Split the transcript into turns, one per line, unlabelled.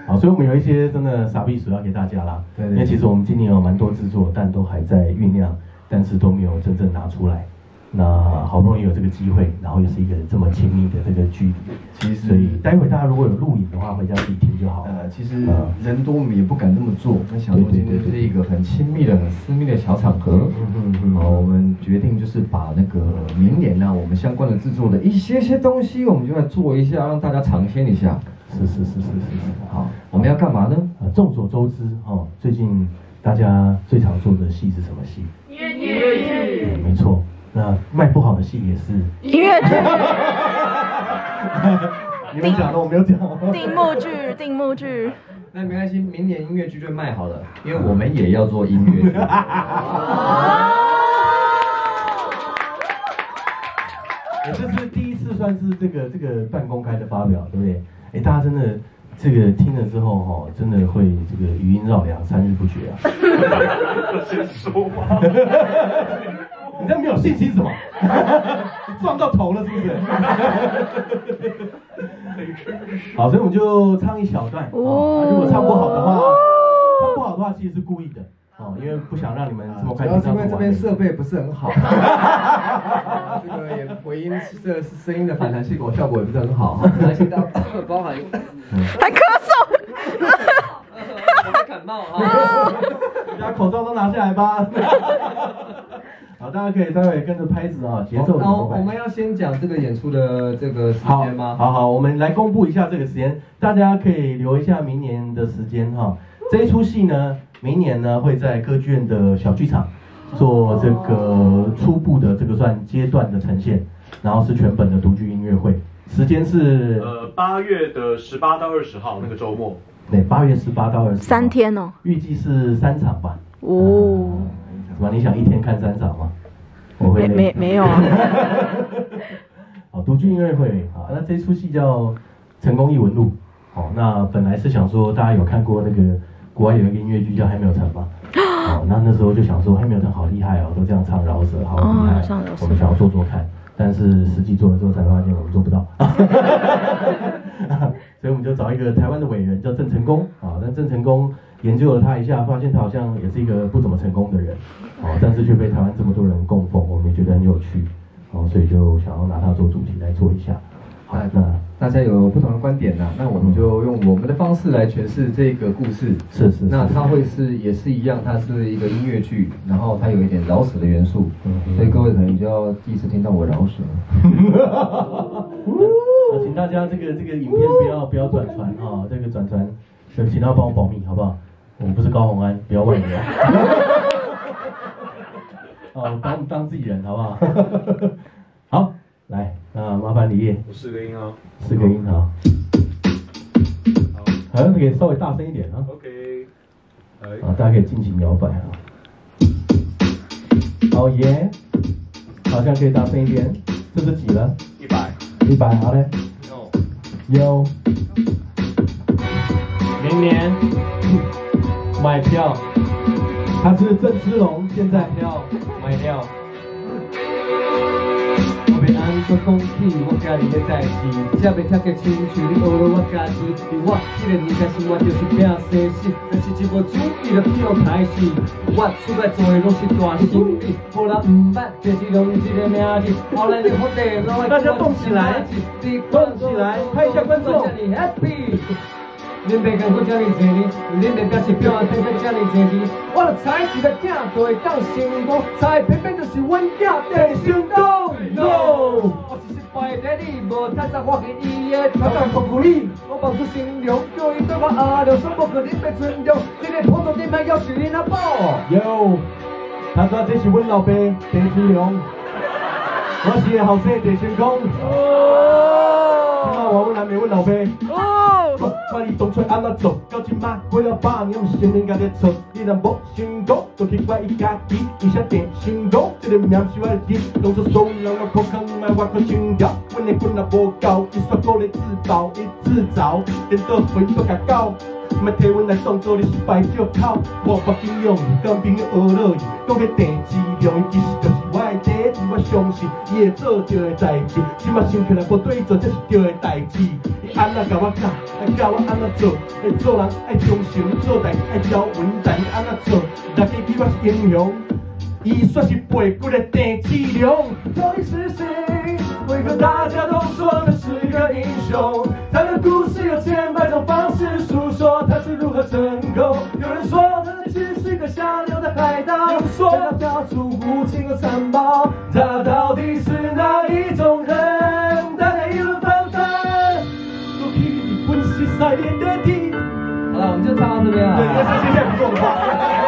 好，所以我们有一些真的傻逼鼠要给大家啦。
对，
因为其实我们今年有蛮多制作，但都还在酝酿，但是都没有真正拿出来。那好不容易有这个机会，然后又是一个这么亲密的这个距离，其实所以待会大家如果有录影的话，回家自己听就好。
其实人多我们也不敢这么做，那想说今天是一个很亲密的、很私密的小场合，好，我们决定就是把那个明年呢，我们相关的制作的一些东西，我们就来做一下，让大家尝鲜一下。是。好，我们要干嘛呢？
众所周知哦，最近大家最常做的戏是什么戏？
音乐剧。
没错。那卖不好的戏也是
音乐剧，
你们讲的我没有讲。
定目剧。
那没关系，明年音乐剧就卖好了，因为我们也要做音乐剧。
我这是第一次算是这个半公开的发表，对不对？哎，大家真的这个听了之后哈，真的会这个余音绕梁，三日不绝啊。
先说吧。
你这样没有信心什么？你撞到头了是不是？好，所以我们就唱一小段。哦，如果唱不好的话，其实是故意的。哦，因为不想让你们这么快听到。
主要是因为这边设备不是很好，这个也回音声音的反弹效果也不是很好，而且包含
还咳嗽。
感冒啊！
大家口罩都拿下来吧。好，大家可以待会跟着拍子啊，节奏。好，
我们要先讲这个演出的这个时间吗？
好，我们来公布一下这个时间，大家可以留一下明年的时间哈。这一出戏呢，明年呢会在歌剧院的小剧场做这个初步的这个算阶段的呈现，然后是全本的独剧音乐会，时间是
8月的18到20号那个周末。
对，8月18到20。
3天哦。
预计是3场吧。
哦。
什么？你想一天看3场吗？我会累。
没有啊。
好，独剧音乐会啊，那这出戏叫《成功异闻录》。好，那本来是想说，大家有看过那个国外有一个音乐剧叫《Hamilton》吗？哦，那时候就想说，Hamilton 好厉害哦，都这样唱饶舌，好厉害。我们想要做看，但是实际做了之后才发现我们做不到。所以我们就找一个台湾的伟人叫郑成功啊，但郑成功研究了他一下，发现他好像也是一个不怎么成功的人，哦，但是却被台湾这么多人供奉，我们也觉得很有趣，哦，所以就想要拿它做主题来做一下。好，那
大家有不同的观点呐，那我们就用我们的方式来诠释这个故事。
是。
那它会也是一样，它是一个音乐剧，然后它有一点饶舌的元素，所以各位可能就要第一次听到我饶舌。
请大家这个影片不要转传啊，这个转传，请大家帮我保密好不好？我们不是高虹安，不要外流。哦，把我们当自己人好不好？好，来，那麻烦李烨。
我4个音啊。
4个音啊。好，还可以稍微大声一点啊。
OK。
啊，大家可以尽情摇摆啊。好耶，好像可以大声一点。这是几了？100，好嘞。有。明年买票，他是郑芝龙，现在票买掉。
我要安怎讲起我家己的代志，才袂拆个亲像你学了我家己。伫我这个年代生活就是拼生死，若是一无主意就去互开始。我厝内做的拢是大生意，无人唔捌，就是用这个名字。后来你好地，大家动起来，动起来，拍一下观众。Happy。恁爸甲我遮尔济年，恁爸表示表啊，等到遮尔济年，我著猜一个囝就会当成功，猜偏偏就是阮囝会成功。No， 我是失败的你，无趁早发现伊的挑战恐惧你，我放出心量，叫伊对我阿良，说无可能被尊重，这个普通店牌要是恁阿宝。
有，他说这是阮老爸陈志龙，我是后生陈成功。今晚我来问阮老爸。我你当初安怎做？到今摆过了8年，心灵甲咧错。你若无成功，就去怪伊家己。伊写定成功，这个名是我的字。当初所有人我口腔卖我靠情调，阮的棍也无够，伊煞搁咧自爆，伊自找，连倒回都甲搞。 莫替阮来当作你失败借口。我目睭用甲朋友学落去，讲迄郑志良伊其实就是我的第一，我相信伊会做对的代志。即马想起来无对做，这是对的代志。伊安怎甲我教，会教我安怎做，会做人爱忠诚，做代志爱条文，但伊安怎做，大家以为我是英雄。伊算是背骨的郑志良，到底是谁？为何大家都说他是个英雄？他的故事有千百种方式诉说，他是如何成功？有人说他只是个下流的海盗，有人说他到处无情和残暴，他到底是哪一种人？大家议论纷纷，都去日本西塞连的地。
好了，我们就唱到这边了。
对，因为他现在不做的话。